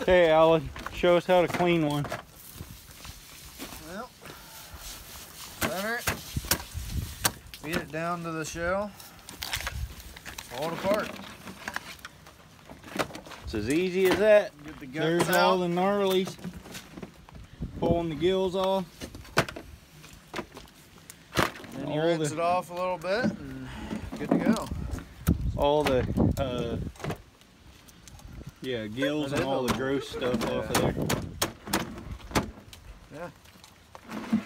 Okay, Alan, show us how to clean one. Well, center it, feed it down to the shell, pull it apart. It's as easy as that. Get the guts There's out. all the gnarlies. Pulling the gills off. Then you rinse it off a little bit and good to go. All the gills and all the gross stuff off of there. Yeah.